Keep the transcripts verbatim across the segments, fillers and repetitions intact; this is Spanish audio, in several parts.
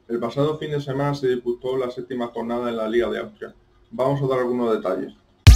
El pasado fin de semana se disputó la séptima jornada en la Liga de Austria. Vamos a dar algunos detalles.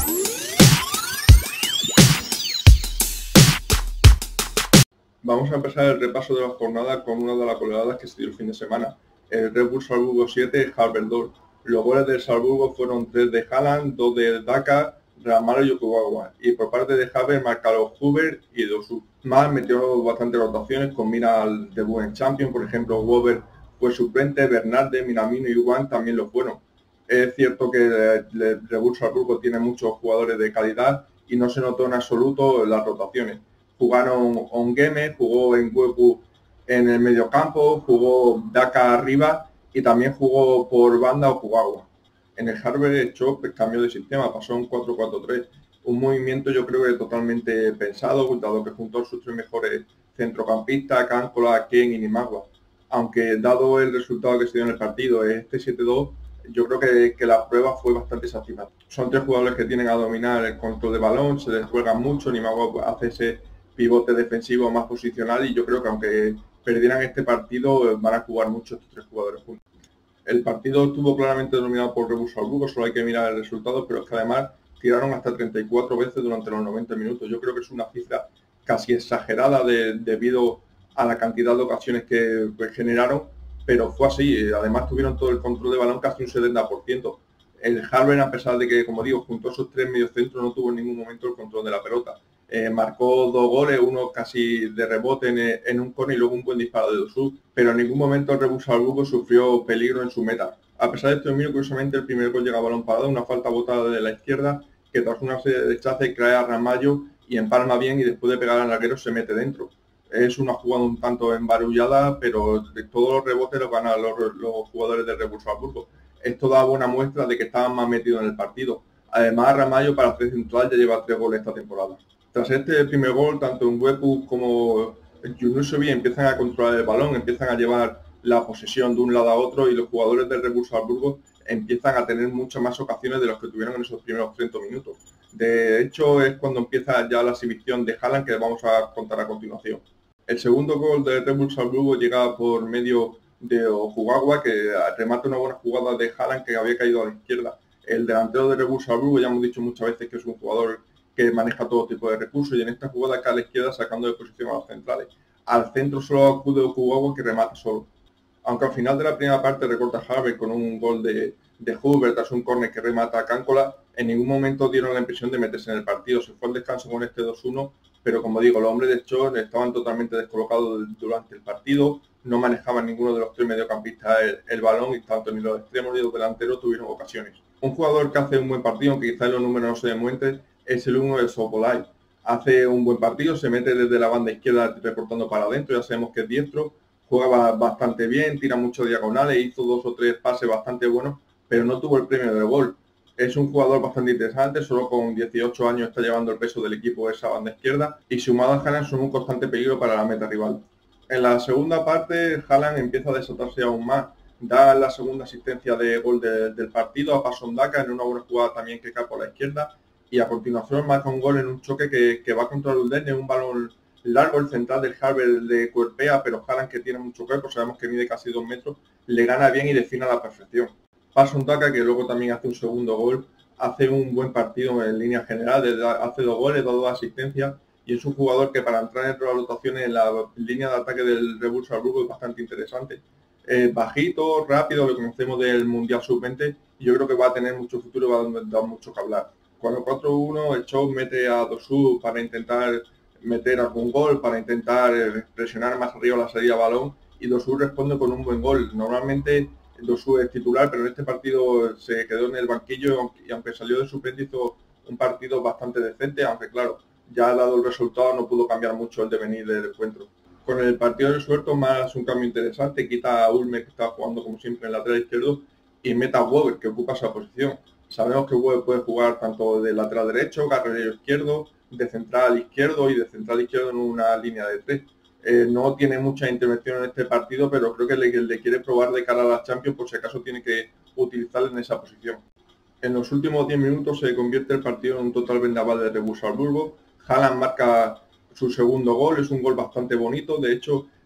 Vamos a empezar el repaso de la jornada con una de las goleadas que se dio el fin de semana. El Red Bull Salzburgo siete, Harvard dos. Los goles del Salzburgo fueron tres de Haaland, dos de Daka, Ramalho y Okugawa. Y por parte de Havertz marcaron Huber y Dosu. Más metió bastantes rotaciones con mira al debut en Champions. Por ejemplo, Weber fue suplente, Bernarde, Minamino y Juan también lo fueron. Es cierto que el Red Bull Salzburgo tiene muchos jugadores de calidad y no se notó en absoluto las rotaciones. Jugaron Ongeme, jugó en Huepu en el mediocampo, jugó Daka arriba y también jugó por banda Okugawa. En el Harvard echó cambio de sistema, pasó un cuatro cuatro tres. Un movimiento yo creo que totalmente pensado, dado que juntó sus tres mejores centrocampistas, Cáncola, Ken y Nimagua. Aunque dado el resultado que se dio en el partido, este siete dos, yo creo que, que la prueba fue bastante satisfactoria. Son tres jugadores que tienen a dominar el control de balón, se desjuegan mucho, Nimagua hace ese pivote defensivo más posicional y yo creo que aunque perdieran este partido van a jugar mucho estos tres jugadores juntos. El partido estuvo claramente dominado por Red Bull Salzburgo, solo hay que mirar el resultado, pero es que además tiraron hasta treinta y cuatro veces durante los noventa minutos. Yo creo que es una cifra casi exagerada de, debido a la cantidad de ocasiones que pues, generaron, pero fue así. Además tuvieron todo el control de balón casi un setenta por ciento. El Harvard, a pesar de que, como digo, junto a esos tres mediocentros, no tuvo en ningún momento el control de la pelota. Eh, marcó dos goles, uno casi de rebote en, en un córner y luego un buen disparo de Dosu, pero en ningún momento el Red Bull Salzburgo sufrió peligro en su meta. A pesar de esto, miro curiosamente el primer gol llega a balón parado, una falta botada de la izquierda que tras una serie de chaces cae a Ramalho y empalma bien y después de pegar al larguero se mete dentro. Es una jugada un tanto embarullada, pero de todos los rebotes los ganan los, los jugadores del Red Bull Salzburgo. Esto da buena muestra de que estaban más metidos en el partido. Además, Ramalho para hacer central ya lleva tres goles esta temporada. Tras este primer gol, tanto en Huepu como en Yunusovic empiezan a controlar el balón, empiezan a llevar la posesión de un lado a otro y los jugadores del Red Bull Salzburgo empiezan a tener muchas más ocasiones de los que tuvieron en esos primeros treinta minutos. De hecho, es cuando empieza ya la exhibición de Haaland que vamos a contar a continuación. El segundo gol del Red Bull Salzburgo llega por medio de Okugawa, que remata una buena jugada de Haaland que había caído a la izquierda. El delantero de Red Bull Salzburgo, ya hemos dicho muchas veces que es un jugador que maneja todo tipo de recursos y en esta jugada cae a la izquierda sacando de posición a los centrales. Al centro solo acude Okugawa que remata solo. Aunque al final de la primera parte recorta Harvard con un gol de, de Huber tras un córner que remata a Cáncola, en ningún momento dieron la impresión de meterse en el partido. Se fue al descanso con este dos uno, pero como digo, los hombres de Chon estaban totalmente descolocados durante el partido, no manejaban ninguno de los tres mediocampistas el, el balón y tanto ni los extremos ni los delanteros tuvieron ocasiones. Un jugador que hace un buen partido, aunque quizás los números no se demuestren, es el uno de Sobolay. Hace un buen partido, se mete desde la banda izquierda reportando para adentro, ya sabemos que es diestro, juega bastante bien, tira muchos diagonales, hizo dos o tres pases bastante buenos, pero no tuvo el premio del gol. Es un jugador bastante interesante, solo con dieciocho años está llevando el peso del equipo de esa banda izquierda y sumado a Haaland son un constante peligro para la meta rival. En la segunda parte, Haaland empieza a desatarse aún más. Da la segunda asistencia de gol de, del partido a Passon Daka en una buena jugada también que cae por la izquierda y a continuación marca un gol en un choque que, que va contra el Udine, un balón largo, el central del Harvard de cuerpea, pero Haaland, que tiene mucho cuerpo, sabemos que mide casi dos metros, le gana bien y define a la perfección. Passon Daka, que luego también hace un segundo gol, hace un buen partido en línea general, hace dos goles, da dos asistencias y es un jugador que para entrar en rotaciones en la línea de ataque del Red Bull Salzburgo es bastante interesante. Eh, bajito, rápido, lo conocemos del Mundial sub veinte y yo creo que va a tener mucho futuro y va a dar mucho que hablar. Cuando cuatro uno el Chou mete a Dosu para intentar meter algún gol, para intentar presionar más arriba la salida de balón y Dosu responde con un buen gol. Normalmente Dosu es titular, pero en este partido se quedó en el banquillo y aunque salió de suplente hizo un partido bastante decente, aunque claro, ya dado el resultado no pudo cambiar mucho el devenir del encuentro. Con el partido resuelto más un cambio interesante, quita a Ulme que estaba jugando como siempre en el lateral izquierdo y mete a Weber que ocupa esa posición. Sabemos que Weber puede jugar tanto de lateral derecho, carrilero izquierdo, de central izquierdo y de central izquierdo en una línea de tres. Eh, no tiene mucha intervención en este partido, pero creo que le, le quiere probar de cara a la Champions por si acaso tiene que utilizarle en esa posición. En los últimos diez minutos se convierte el partido en un total vendaval de Red Bull Salzburgo. Haaland marca su segundo gol, es un gol bastante bonito, de hecho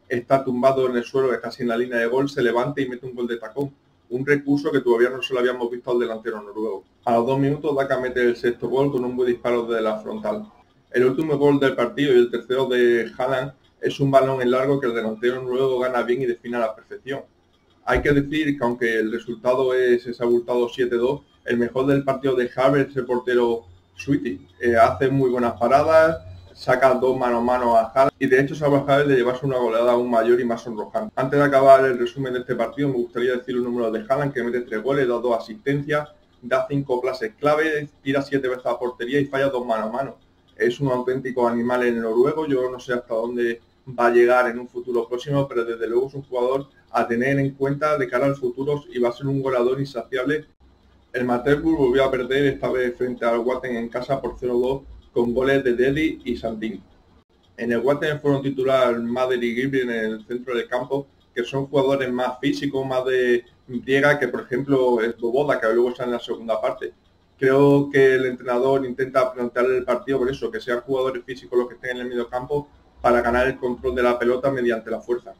está tumbado en el suelo, que casi en la línea de gol, se levanta y mete un gol de tacón. Un recurso que todavía no se lo habíamos visto al delantero noruego. A los dos minutos Daka mete el sexto gol con un buen disparo desde la frontal. El último gol del partido y el tercero de Haaland es un balón en largo que el delantero noruego gana bien y define a la perfección. Hay que decir que aunque el resultado es ese abultado siete dos, el mejor del partido de Havertz es el portero Sweetie. Eh, hace muy buenas paradas, saca dos mano a mano a Haaland y de hecho salva a Havertz de llevarse una goleada aún mayor y más sonrojante. Antes de acabar el resumen de este partido me gustaría decir los números de Haaland, que mete tres goles, da dos asistencias, da cinco clases clave, tira siete veces a portería y falla dos mano a mano. Es un auténtico animal en el noruego, yo no sé hasta dónde va a llegar en un futuro próximo, pero desde luego es un jugador a tener en cuenta de cara al futuro y va a ser un goleador insaciable. El Matterburg volvió a perder esta vez frente al Watten en casa por cero dos con goles de Dedi y Sandin. En el Watten fueron titular Mader y Gibrin en el centro del campo, que son jugadores más físicos, más de briega que por ejemplo el Boboda, que luego está en la segunda parte. Creo que el entrenador intenta plantear el partido por eso, que sean jugadores físicos los que estén en el medio campo para ganar el control de la pelota mediante la fuerza.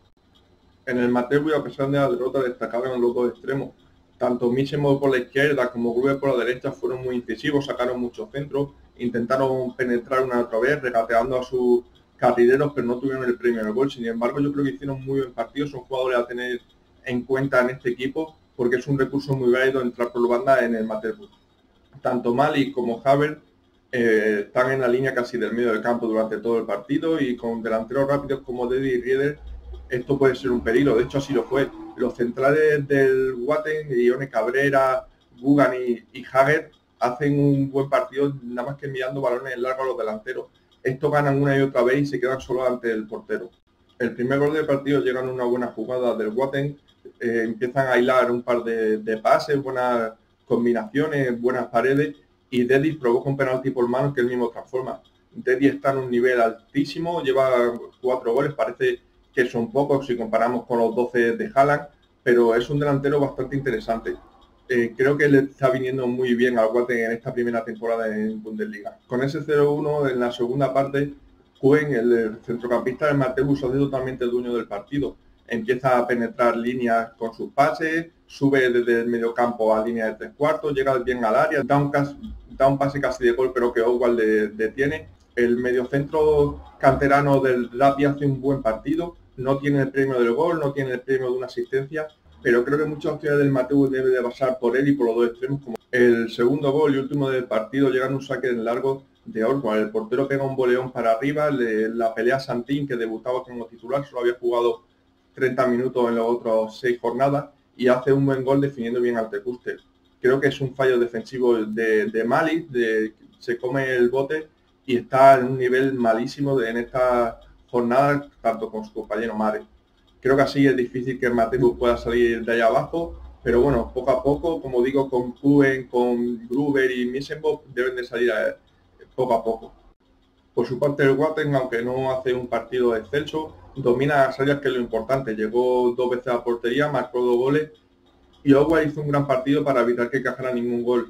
En el Matterburg, a pesar de la derrota, destacaron los dos extremos. Tanto Misemo por la izquierda como Gruber por la derecha fueron muy incisivos, sacaron muchos centros, intentaron penetrar una otra vez, regateando a sus carrileros, pero no tuvieron el premio en el gol. Sin embargo, yo creo que hicieron muy buen partido, son jugadores a tener en cuenta en este equipo, porque es un recurso muy válido entrar por banda en el Matterburg. Tanto Mali como Havertz eh, están en la línea casi del medio del campo durante todo el partido y con delanteros rápidos como Dedi y Rieder esto puede ser un peligro. De hecho así lo fue. Los centrales del Watten, Ione Cabrera, Gugan y, y Hager hacen un buen partido nada más que enviando balones largos a los delanteros. Estos ganan una y otra vez y se quedan solo ante el portero. El primer gol del partido llega en una buena jugada del Watten, eh, empiezan a hilar un par de, de pases, buenas combinaciones, buenas paredes y Dedi provoca un penalti por manos que él mismo transforma. Dedi está en un nivel altísimo, lleva cuatro goles, parece que son pocos si comparamos con los doce de Haaland, pero es un delantero bastante interesante. Eh, creo que le está viniendo muy bien al Watten en esta primera temporada en Bundesliga. Con ese cero uno en la segunda parte, Kuen, el centrocampista del Matterburg, se hace totalmente el dueño del partido. Empieza a penetrar líneas con sus pases, sube desde el medio campo a línea de tres cuartos, llega bien al área, da un, cas, da un pase casi de gol, pero que Oswald le detiene. El mediocentro canterano del Rapid hace un buen partido, no tiene el premio del gol, no tiene el premio de una asistencia, pero creo que muchas opciones del Matterburg debe de pasar por él y por los dos extremos. Como el segundo gol y último del partido llega en un saque en largo de Oswald. El portero pega un boleón para arriba, le, la pelea Santín, que debutaba como titular, solo había jugado treinta minutos en las otras seis jornadas y hace un buen gol definiendo bien al Tecuster. Creo que es un fallo defensivo de, de Mali, de, se come el bote y está en un nivel malísimo de, en esta jornada, tanto con su compañero Mare. Creo que así es difícil que el Matterburg pueda salir de allá abajo, pero bueno, poco a poco, como digo, con Kuen, con Gruber y Missenbop deben de salir a, poco a poco. Por su parte el Watten, aunque no hace un partido excelso, domina las áreas, que es lo importante. Llegó dos veces a portería, marcó dos goles y Oswald hizo un gran partido para evitar que encajara ningún gol.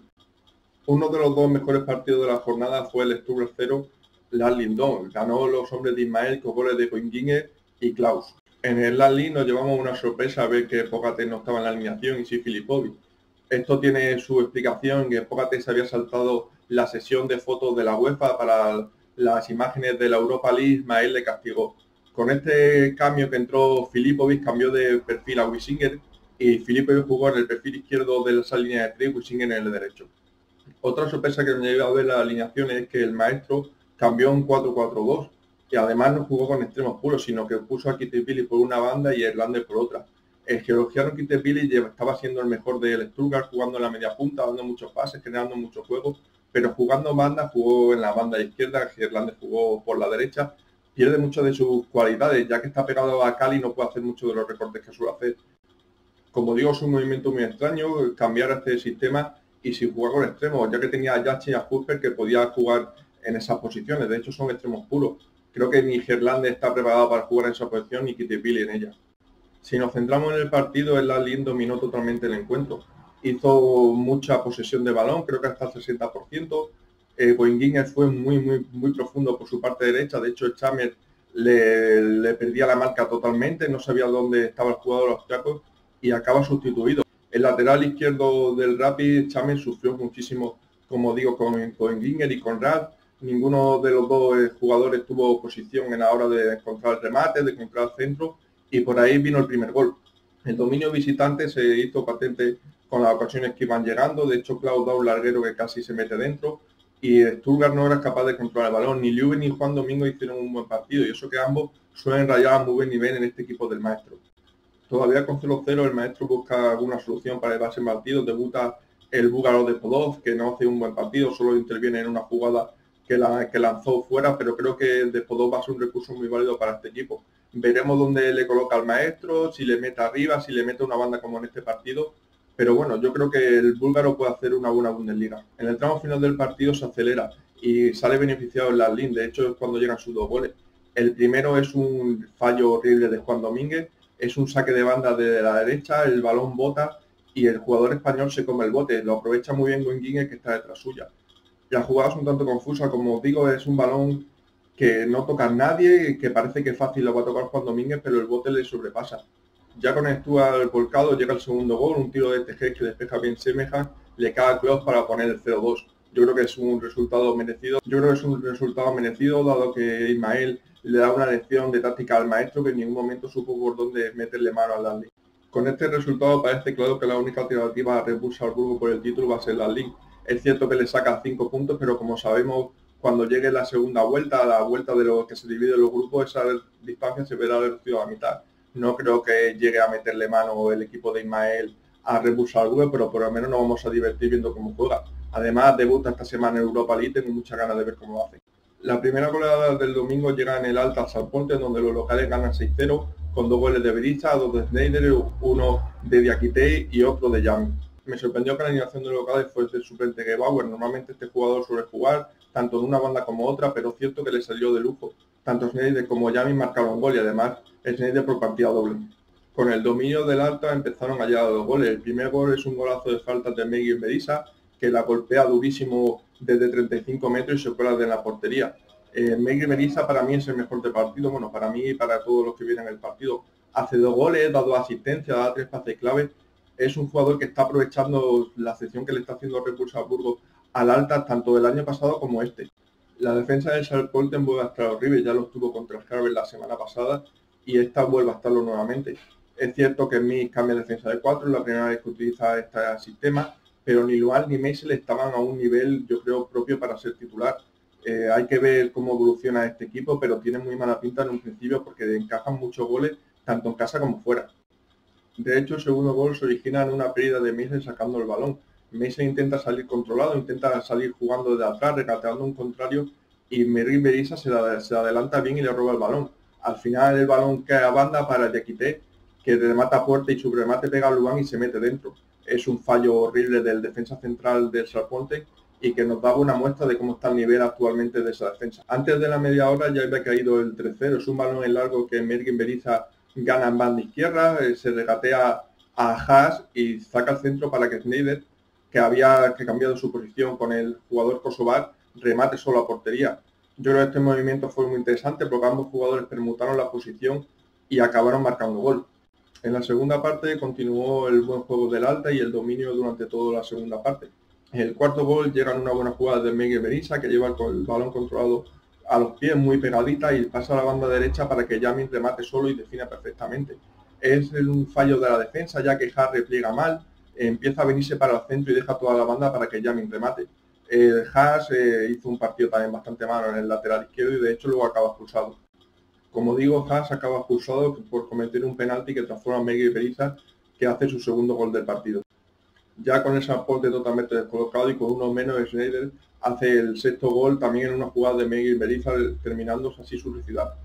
Uno de los dos mejores partidos de la jornada fue el Stuttgart cero, Lars Lindon. Ganó los hombres de Ismael con goles de Koinginger y Klaus. En el Lars nos llevamos una sorpresa a ver que Pogacar no estaba en la alineación y sí Filipovic. Esto tiene su explicación, que Pogacar se había saltado la sesión de fotos de la UEFA para las imágenes de la Europa League, Ismael le castigó. Con este cambio que entró Filipovic, cambió de perfil a Wiesinger y Filipovic jugó en el perfil izquierdo de esa línea de tres, Wiesinger en el derecho. Otra sorpresa que me lleva a ver la alineación es que el maestro cambió un cuatro cuatro dos y además no jugó con extremos puros, sino que puso a Kitepili por una banda y Erlander por otra. El georgiano Kitepili estaba siendo el mejor del Stuttgart, jugando en la media punta, dando muchos pases, generando muchos juegos, pero jugando en banda, jugó en la banda izquierda, Erlander jugó por la derecha, pierde muchas de sus cualidades, ya que está pegado a Cali no puede hacer mucho de los recortes que suele hacer. Como digo, es un movimiento muy extraño cambiar este sistema y sin jugar con extremos, ya que tenía a Yachi y a Husper que podía jugar en esas posiciones, de hecho son extremos puros. Creo que ni Gerlande está preparado para jugar en esa posición ni Kitepili en ella. Si nos centramos en el partido, el Lars dominó totalmente el encuentro. Hizo mucha posesión de balón, creo que hasta el sesenta por ciento. Eh, Boinginger fue muy, muy, muy profundo por su parte derecha. De hecho, Chamer le, le perdía la marca totalmente, no sabía dónde estaba el jugador de los tacos y acaba sustituido. El lateral izquierdo del Rapid, Chamez, sufrió muchísimo, como digo, con, con Ginger y con Rad. Ninguno de los dos jugadores tuvo posición en la hora de encontrar el remate, de encontrar el centro, y por ahí vino el primer gol. El dominio visitante se hizo patente con las ocasiones que iban llegando. De hecho, Klaus da un larguero que casi se mete dentro, y Stuttgart no era capaz de controlar el balón. Ni Leuven ni Juan Domingo hicieron un buen partido, y eso que ambos suelen rayar a muy buen nivel en este equipo del maestro. Todavía con cero cero el maestro busca alguna solución para llevarse el partido. Debuta el búlgaro de Podov, que no hace un buen partido, solo interviene en una jugada que, la, que lanzó fuera, pero creo que el de Podov va a ser un recurso muy válido para este equipo. Veremos dónde le coloca al maestro, si le mete arriba, si le mete una banda como en este partido, pero bueno, yo creo que el búlgaro puede hacer una buena Bundesliga. En el tramo final del partido se acelera y sale beneficiado en la línea. De hecho, es cuando llegan sus dos goles. El primero es un fallo horrible de Juan Domínguez, es un saque de banda de la derecha, el balón bota y el jugador español se come el bote. Lo aprovecha muy bien Guinguín, que está detrás suya. La jugada es un tanto confusa, como os digo, es un balón que no toca a nadie, que parece que fácil lo va a tocar Juan Domínguez, pero el bote le sobrepasa. Ya con Stuart volcado llega el segundo gol, un tiro de T G que despeja bien Semeja, le cae a Klaus para poner el cero dos. Yo creo que es un resultado merecido. Yo creo que es un resultado merecido, dado que Ismael le da una lección de táctica al maestro, que en ningún momento supo por dónde meterle mano al Landing. Con este resultado parece claro que la única alternativa a Red Bull Salzburgo por el título va a ser Landing. Es cierto que le saca cinco puntos, pero como sabemos, cuando llegue la segunda vuelta, la vuelta de los que se dividen los grupos, esa distancia se verá reducida a la mitad. No creo que llegue a meterle mano el equipo de Ismael a Red Bull Salzburgo, pero por lo menos nos vamos a divertir viendo cómo juega. Además, debuta esta semana en Europa League, tengo muchas ganas de ver cómo lo hace. La primera goleada del domingo llega en el Alta Salponte, donde los locales ganan seis cero, con dos goles de Berisha, dos de Schneider, uno de Diakité y otro de Yami. Me sorprendió que la alineación de los locales fuese el suplente Gebauer. Normalmente este jugador suele jugar tanto en una banda como otra, pero es cierto que le salió de lujo. Tanto Schneider como Yami marcaron gol y además Schneider por partida doble. Con el dominio del Alta empezaron a llegar los goles. El primer gol es un golazo de falta de Megui Berisha, que la golpea durísimo desde treinta y cinco metros y se cuela de la portería. Eh, Megui Berisha para mí es el mejor del partido, bueno, para mí y para todos los que vienen el partido. Hace dos goles, da dos asistencias, da tres pases clave. Es un jugador que está aprovechando la sección que le está haciendo Red Bull Salzburgo al Alta, tanto del año pasado como este. La defensa del Salzburgo vuelve a estar horrible, ya lo estuvo contra el Harvard la semana pasada y esta vuelve a estarlo nuevamente. Es cierto que Mick cambia defensa de cuatro, es la primera vez que utiliza este sistema, pero ni Luan ni Meisel estaban a un nivel, yo creo, propio para ser titular. Eh, hay que ver cómo evoluciona este equipo, pero tiene muy mala pinta en un principio porque encajan muchos goles, tanto en casa como fuera. De hecho, el segundo gol se origina en una pérdida de Meisel sacando el balón. Meisel intenta salir controlado, intenta salir jugando desde atrás, regateando un contrario, y Megui Berisha se, se adelanta bien y le roba el balón. Al final el balón cae a banda para Diakité, que remata a puerta y su remate pega a Luan y se mete dentro. Es un fallo horrible del defensa central del Salzburgo y que nos daba una muestra de cómo está el nivel actualmente de esa defensa. Antes de la media hora ya había caído el tres cero, es un balón en largo que Megui Berisha gana en banda izquierda, se regatea a Haas y saca el centro para que Schneider, que había que cambiado su posición con el jugador kosovar, remate solo a portería. Yo creo que este movimiento fue muy interesante porque ambos jugadores permutaron la posición y acabaron marcando gol. En la segunda parte continuó el buen juego del Alta y el dominio durante toda la segunda parte. En el cuarto gol llega en una buena jugada de Megui Berisha, que lleva el balón controlado a los pies muy pegadita y pasa a la banda derecha para que Yamin remate solo y defina perfectamente. Es un fallo de la defensa, ya que Haas repliega mal, empieza a venirse para el centro y deja toda la banda para que Yamin remate. El Haas eh, hizo un partido también bastante malo en el lateral izquierdo y de hecho luego acaba expulsado. Como digo, Haas acaba expulsado por cometer un penalti que transforma a Megui Berisha, que hace su segundo gol del partido. Ya con ese aporte totalmente descolocado y con uno menos, Schneider hace el sexto gol también en una jugada de Megui Berisha, terminando así su felicidad.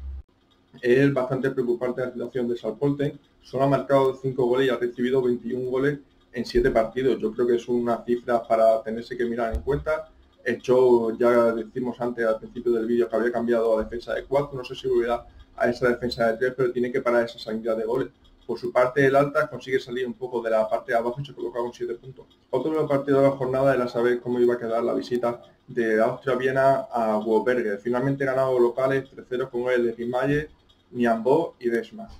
Es bastante preocupante la situación de Salzburgo, solo ha marcado cinco goles y ha recibido veintiún goles en siete partidos. Yo creo que es una cifra para tenerse que mirar en cuenta. Hecho, ya decimos antes al principio del vídeo que había cambiado a defensa de cuatro, no sé si volverá a esa defensa de tres, pero tiene que parar esa salida de goles, Por su parte, el Alta consigue salir un poco de la parte de abajo y se coloca con siete puntos. Otro de los partidos de la jornada era saber cómo iba a quedar la visita de Austria-Viena a Wolfsberger. Finalmente ganado locales tres cero con goles de Rimaye, Niambó y Desma.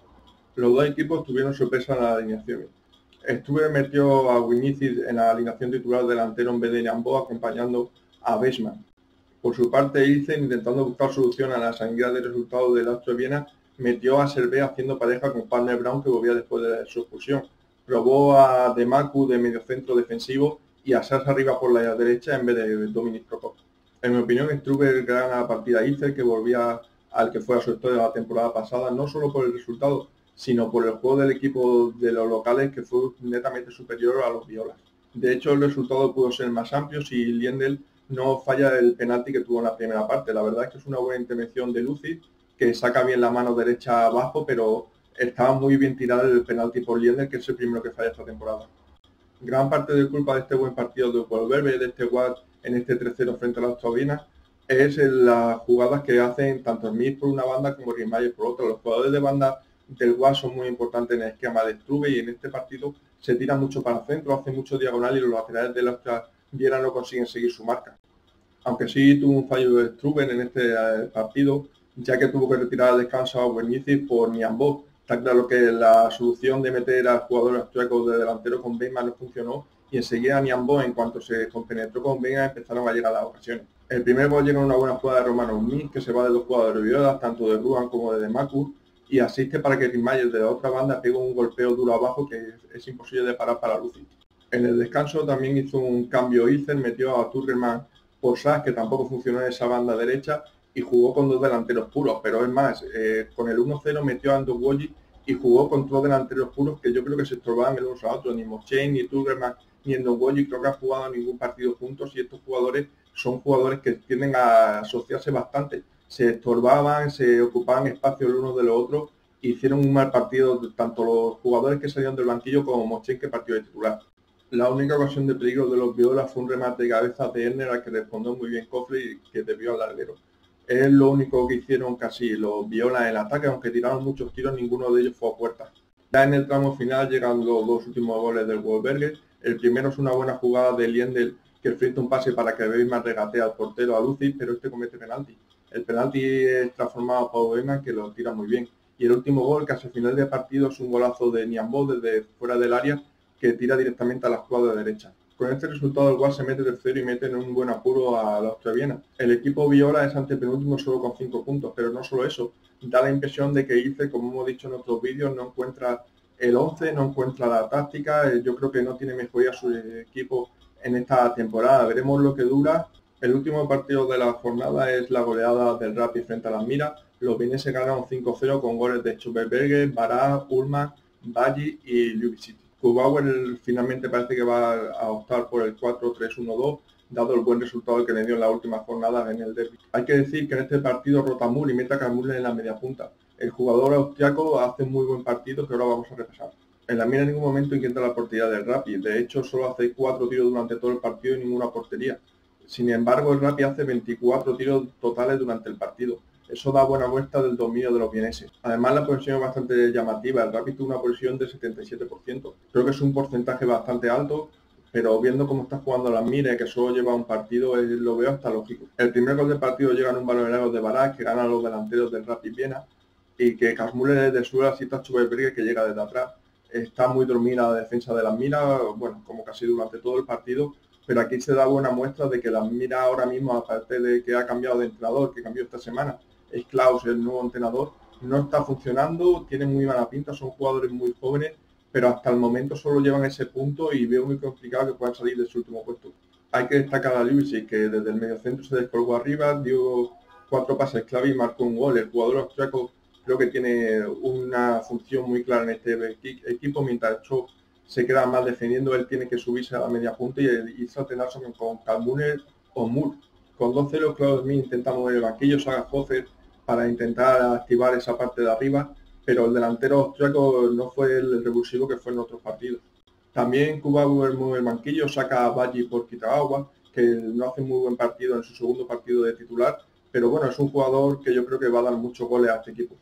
Los dos equipos tuvieron sorpresa en la alineación. Struve metió a Vinicius en la alineación titular delantero en vez de Niambó, acompañando a Besman. Por su parte, Ilsen, intentando buscar solución a la sanguínea de resultados del Austria-Viena, metió a Servé haciendo pareja con Palmer Brown, que volvía después de su expulsión. Probó a Demaku de mediocentro defensivo y a Sars arriba por la derecha en vez de Dominic Prokop. En mi opinión, Struve gana la partida a Ilsen, que volvía al que fue a su historia de la temporada pasada, no solo por el resultado, sino por el juego del equipo de los locales, que fue netamente superior a los violas. De hecho, el resultado pudo ser más amplio si Liendl no falla el penalti que tuvo en la primera parte. La verdad es que es una buena intervención de Lucic, que saca bien la mano derecha abajo, pero estaba muy bien tirado el penalti por Liendl, que es el primero que falla esta temporada. Gran parte de culpa de este buen partido de Wolfsberger, de este Watt en este tres cero frente a la Austria-Viena, es las jugadas que hacen tanto Smith por una banda como Rimaye por otra. Los jugadores de banda del Watt son muy importantes en el esquema de Struve, y en este partido se tira mucho para el centro, hace mucho diagonal y los laterales de la Austria-Viena no consiguen seguir su marca. Aunque sí tuvo un fallo de Struve en este partido, ya que tuvo que retirar al descanso a Vinicius por Niambó. Está claro que la solución de meter al jugador austriaco de delantero con Benzema no funcionó, y enseguida Niambó, en cuanto se compenetró con Benzema, empezaron a llegar las ocasiones. El primer gol llega en una buena jugada de Romano Smith, que se va de dos jugadores violas, tanto de Ruan como de Demaku, y asiste para que Rimaye de la otra banda pegue un golpeo duro abajo que es, es imposible de parar para Lucic. En el descanso también hizo un cambio Ilsen, metió a Turgerman por Sas, que tampoco funcionó en esa banda derecha, y jugó con dos delanteros puros, pero es más, eh, con el uno cero metió a Andowoji y jugó con dos delanteros puros que yo creo que se estorbaban el uno a otro. Ni Mochain, ni Turgerman, ni Andowoji creo que han jugado ningún partido juntos, y estos jugadores son jugadores que tienden a asociarse bastante. Se estorbaban, se ocupaban espacio el uno de los otros, e hicieron un mal partido tanto los jugadores que salieron del banquillo como Mochain, que partió de titular. La única ocasión de peligro de los violas fue un remate de cabeza de Erner al que respondió muy bien Coffey, que desvió al larguero. Es lo único que hicieron casi los violas en el ataque, aunque tiraron muchos tiros, ninguno de ellos fue a puerta. Ya en el tramo final llegan los dos últimos goles del Wolfsberger. El primero es una buena jugada de Liendl, que frente un pase para que Benzema regatea al portero a Lucic, pero este comete penalti. El penalti es transformado por Benzema, que lo tira muy bien. Y el último gol, casi al final del partido, es un golazo de Niambó desde fuera del área, que tira directamente a la jugada derecha. Con este resultado el Watt se mete tercero y mete en un buen apuro a la Austria-Viena. El equipo viola es antepenúltimo solo con cinco puntos, pero no solo eso. Da la impresión de que Ilse, como hemos dicho en otros vídeos, no encuentra el once, no encuentra la táctica. Yo creo que no tiene mejoría su equipo en esta temporada. Veremos lo que dura. El último partido de la jornada es la goleada del Rapid frente a las Miras. Los vieneses ganaron cinco cero con goles de Schubberberger, Bará, Ullmann, Baggi y Ljubicic. Kubauer finalmente parece que va a optar por el cuatro tres uno dos, dado el buen resultado que le dio en las últimas jornadas en el derbi. Hay que decir que en este partido rota Müller y mete a Müller en la media punta. El jugador austriaco hace un muy buen partido que ahora vamos a repasar. En la mira en ningún momento intenta la portería del Rapid. De hecho, solo hace cuatro tiros durante todo el partido y ninguna portería. Sin embargo, el Rapid hace veinticuatro tiros totales durante el partido. Eso da buena muestra del dominio de los vieneses. Además, la posesión es bastante llamativa. El Rapid tuvo una posesión del setenta y siete por ciento. Creo que es un porcentaje bastante alto, pero viendo cómo está jugando las Miras, que solo lleva un partido, eh, lo veo hasta lógico. El primer gol del partido llega en un balón largo de Barak, que gana a los delanteros del Rapid Viena, y que Kasmuller desde suelo asista a Schubberberger, que llega desde atrás. Está muy dormida la defensa de las Miras, bueno, como casi durante todo el partido, pero aquí se da buena muestra de que las Miras ahora mismo, aparte de que ha cambiado de entrenador, que cambió esta semana, es Klaus, el nuevo entrenador, no está funcionando, tiene muy mala pinta, son jugadores muy jóvenes, pero hasta el momento solo llevan ese punto y veo muy complicado que puedan salir de su último puesto. Hay que destacar a Ljubicic, que desde el mediocentro se descolgó arriba, dio cuatro pases clave y marcó un gol. El jugador austriaco creo que tiene una función muy clara en este equipo, mientras Chop se queda más defendiendo, él tiene que subirse a la media punta y irse a alternarse con Kalmuner o Moore. Con dos cero, Klaus Smith intenta mover el banquillo, Saga Hofer para intentar activar esa parte de arriba, pero el delantero austriaco no fue el revulsivo que fue en otros partidos. También Kubauer mueve el banquillo, saca a Baggi por Kitagawa, que no hace muy buen partido en su segundo partido de titular, pero bueno, es un jugador que yo creo que va a dar muchos goles a este equipo.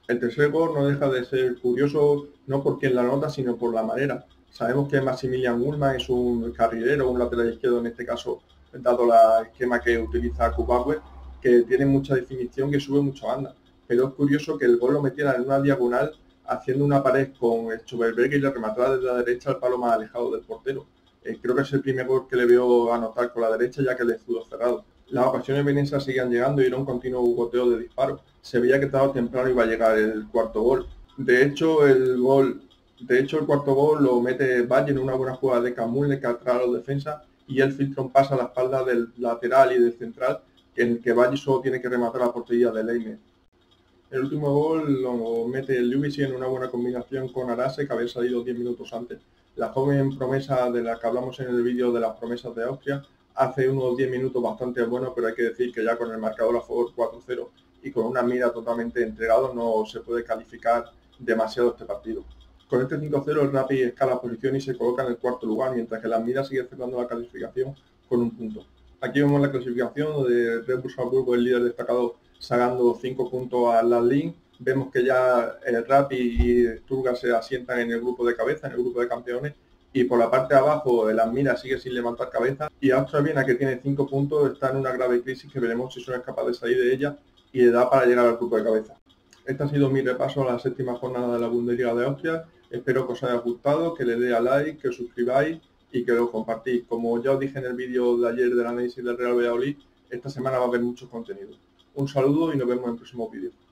El tercer gol no deja de ser curioso, no porque en la nota, sino por la manera. Sabemos que Maximilian Ullmann es un carrilero, un lateral izquierdo en este caso, dado la esquema que utiliza Kubauer, que tiene mucha definición, que sube mucho banda. Pero es curioso que el gol lo metiera en una diagonal, haciendo una pared con Stuberberg y le rematara desde la derecha al palo más alejado del portero. Eh, creo que es el primer gol que le veo anotar con la derecha, ya que el escudo cerrado. Las ocasiones venecianas seguían llegando y era un continuo goteo de disparos. Se veía que tarde o temprano iba a llegar el cuarto gol. De hecho, el gol, de hecho el cuarto gol lo mete Valle en una buena jugada de Camule que atrae a los defensas y el filtrón pasa a la espalda del lateral y del central, en el que Valle solo tiene que rematar la portería de Leime. El último gol lo mete el Lubisi en una buena combinación con Arase, que había salido diez minutos antes. La joven promesa de la que hablamos en el vídeo de las promesas de Austria hace unos diez minutos bastante buenos, pero hay que decir que ya con el marcador a favor cuatro cero y con una mira totalmente entregado no se puede calificar demasiado este partido. Con este cinco cero el Rapid escala posición y se coloca en el cuarto lugar, mientras que la mira sigue cerrando la clasificación con un punto. Aquí vemos la clasificación donde Red Bull Salzburgo, el líder destacado, sacando cinco puntos a la Link. Vemos que ya el Rapid y Stuttgart se asientan en el grupo de cabeza, en el grupo de campeones, y por la parte de abajo el Admira sigue sin levantar cabeza, y Austria Viena, que tiene cinco puntos, está en una grave crisis que veremos si son capaces de salir de ella y le da para llegar al grupo de cabeza. Este ha sido mi repaso a la séptima jornada de la Bundesliga de Austria. Espero que os haya gustado, que le dé a like, que os suscribáis y que lo compartís. Como ya os dije en el vídeo de ayer del análisis del Real Valladolid, esta semana va a haber mucho contenido. Un saludo y nos vemos en próximos vídeos.